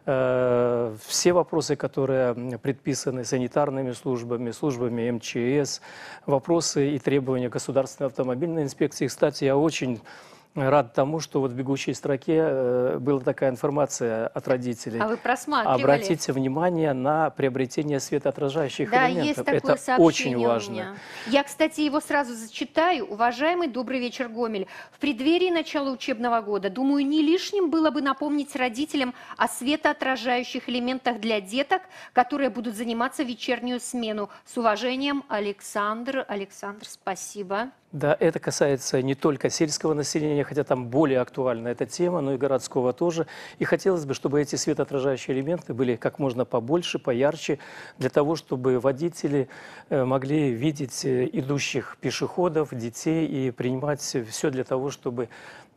Все вопросы, которые предписаны санитарными службами, службами МЧС, вопросы и требования Государственной автомобильной инспекции. Кстати, я очень рад тому, что вот в бегущей строке была такая информация от родителей. А вы просматривали? Обратите внимание на приобретение светоотражающих элементов. Да, есть такое Это сообщение очень важно. у меня. Я, кстати, его сразу зачитаю. Уважаемый добрый вечер, Гомель. В преддверии начала учебного года, думаю, не лишним было бы напомнить родителям о светоотражающих элементах для деток, которые будут заниматься в вечернюю смену. С уважением, Александр. Александр, спасибо. Да, это касается не только сельского населения, хотя там более актуальна эта тема, но и городского тоже. И хотелось бы, чтобы эти светоотражающие элементы были как можно побольше, поярче, для того, чтобы водители могли видеть идущих пешеходов, детей и принимать все для того, чтобы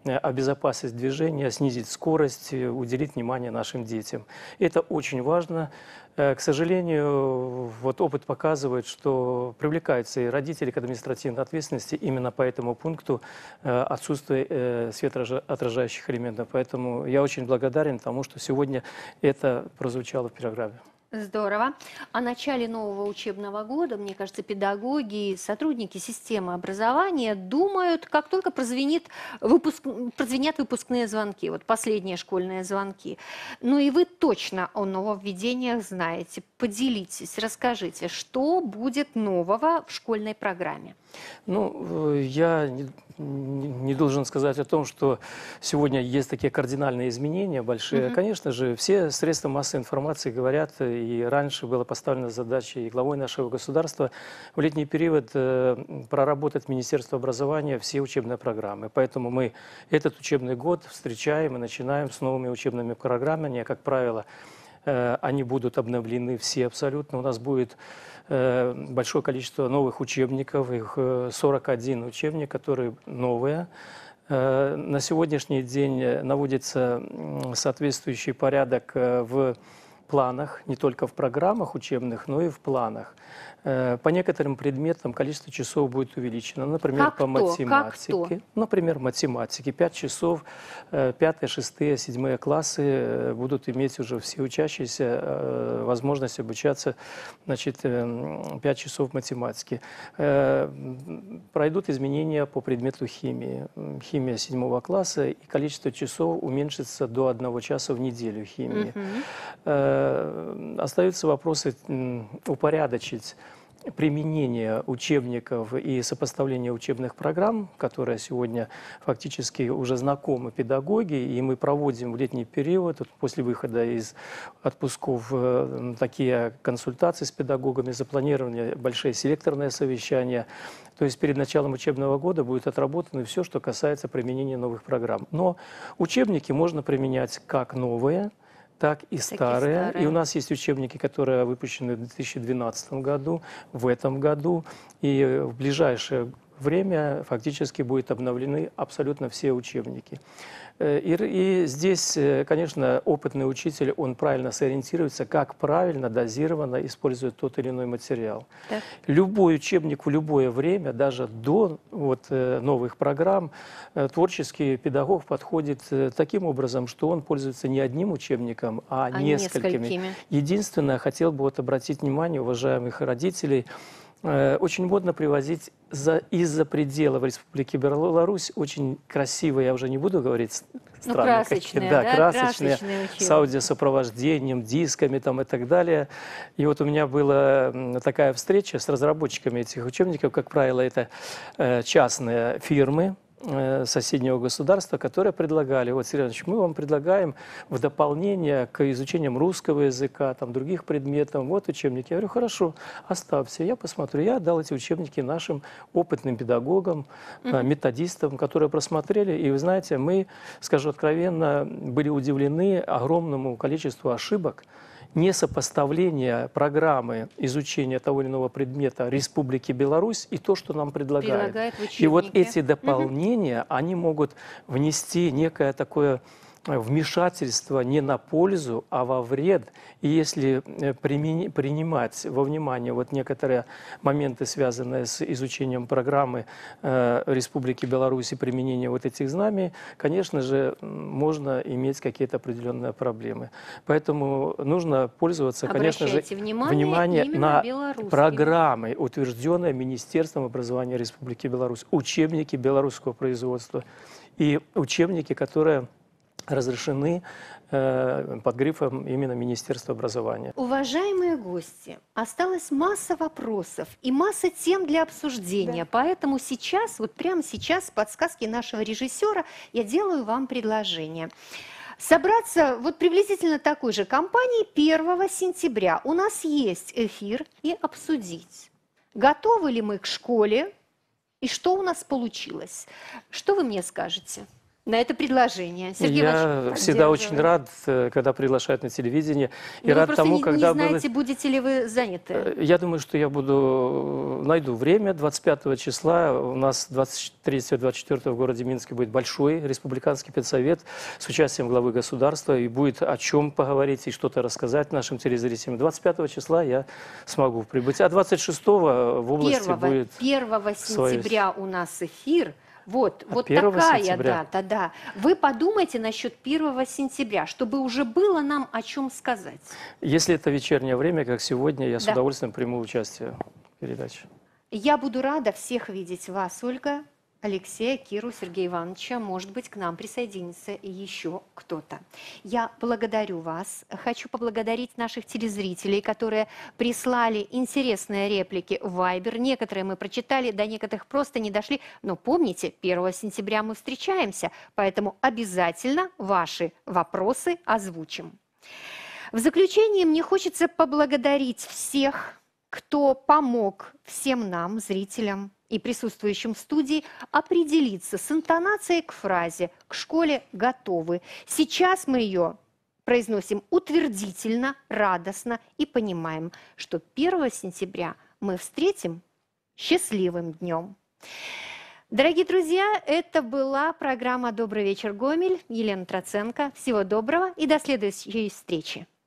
обезопасить движение, снизить скорость, уделить внимание нашим детям. Это очень важно. К сожалению, вот опыт показывает, что привлекаются и родители к административной ответственности именно по этому пункту отсутствия светоотражающих элементов. Поэтому я очень благодарен тому, что сегодня это прозвучало в программе. Здорово. О начале нового учебного года, мне кажется, педагоги и сотрудники системы образования думают, как только прозвенят выпускные звонки, вот последние школьные звонки. Ну и вы точно о нововведениях знаете. Поделитесь, расскажите, что будет нового в школьной программе? Ну, я не должен сказать о том, что сегодня есть такие кардинальные изменения большие. Конечно же, все средства массовой информации говорят, и раньше была поставлена задача и главой нашего государства в летний период проработать Министерство образования все учебные программы. Поэтому мы этот учебный год встречаем и начинаем с новыми учебными программами. Как правило, они будут обновлены все абсолютно. У нас будет большое количество новых учебников, их 41 учебник, которые новые. На сегодняшний день наводится соответствующий порядок в планах, не только в программах учебных, но и в планах. По некоторым предметам количество часов будет увеличено. Например, по математике. Например, математике. 5 часов, 5, 6, 7 классы будут иметь уже все учащиеся возможность обучаться, значит, 5 часов математики. Пройдут изменения по предмету химии. Химия 7 класса, и количество часов уменьшится до 1 часа в неделю химии. Остаются вопросы упорядочить применение учебников и сопоставление учебных программ, которые сегодня фактически уже знакомы педагоги, и мы проводим в летний период, после выхода из отпусков, такие консультации с педагогами, запланированы большие селекторные совещания. То есть перед началом учебного года будет отработано все, что касается применения новых программ. Но учебники можно применять как новые, так и старые. И у нас есть учебники, которые выпущены в 2012 году, в этом году. И в ближайшее время фактически будут обновлены абсолютно все учебники. И здесь, конечно, опытный учитель, он правильно сориентируется, как правильно, дозированно использует тот или иной материал. Так. Любой учебник в любое время, даже до новых программ, творческий педагог подходит таким образом, что он пользуется не одним учебником, а несколькими. Единственное, хотел бы обратить внимание уважаемых родителей, очень модно привозить из-за пределов Республики Беларусь очень красивые, я уже не буду говорить страны, красочные, красочные с аудиосопровождением, дисками там и так далее. И вот у меня была такая встреча с разработчиками этих учебников, как правило, это частные фирмы соседнего государства, которые предлагали: вот, Сергей Иванович, мы вам предлагаем в дополнение к изучениям русского языка, там, других предметов, вот учебники. Я говорю: хорошо, оставьте, я посмотрю. Я отдал эти учебники нашим опытным педагогам, методистам, которые просмотрели. И вы знаете, мы, скажу откровенно, были удивлены огромному количеству ошибок, несопоставление программы изучения того или иного предмета Республики Беларусь и то, что нам предлагают. И вот эти дополнения, они могут внести некое такое вмешательство не на пользу, а во вред. И если принимать во внимание вот некоторые моменты, связанные с изучением программы Республики Беларусь и применения вот этих знаний, конечно же, можно иметь какие-то определенные проблемы. Поэтому нужно пользоваться, конечно же, внимание на программы, утвержденные Министерством образования Республики Беларусь, учебники белорусского производства и учебники, которые разрешены под грифом именно Министерства образования. Уважаемые гости, осталась масса вопросов и масса тем для обсуждения, поэтому сейчас, вот прямо сейчас, с подсказки нашего режиссера, я делаю вам предложение. Собраться вот приблизительно такой же компанией 1 сентября. У нас есть эфир и обсудить, готовы ли мы к школе и что у нас получилось. Что вы мне скажете? на это предложение. Сергей Я Иванович всегда очень поддерживает. рад, когда приглашают на телевидение. И Но вы рад просто тому, не когда знаете, будете ли вы заняты. Я думаю, что я найду время. 25 числа у нас 23-24 в городе Минске будет большой республиканский педсовет с участием главы государства. И будет о чем поговорить и что-то рассказать нашим телезрителям. 25 числа я смогу прибыть. А 26-го в области 1 будет... 1 сентября у нас эфир. Вот 1 такая сентября. дата, да. Вы подумайте насчет 1 сентября, чтобы уже было нам о чем сказать. Если это вечернее время, как сегодня, я с Да. удовольствием приму участие в передаче. Я буду рада всех видеть вас, Ольга, Алексея, Киру, Сергея Ивановича. Может быть, к нам присоединится и еще кто-то. Я благодарю вас. Хочу поблагодарить наших телезрителей, которые прислали интересные реплики в Viber. Некоторые мы прочитали, до некоторых просто не дошли. Но помните, 1 сентября мы встречаемся, поэтому обязательно ваши вопросы озвучим. В заключение мне хочется поблагодарить всех, кто помог всем нам, зрителям и присутствующим в студии, определиться с интонацией к фразе «к школе готовы». Сейчас мы ее произносим утвердительно, радостно и понимаем, что 1 сентября мы встретим счастливым днем. Дорогие друзья, это была программа «Добрый вечер, Гомель». Елена Троценко. Всего доброго и до следующей встречи.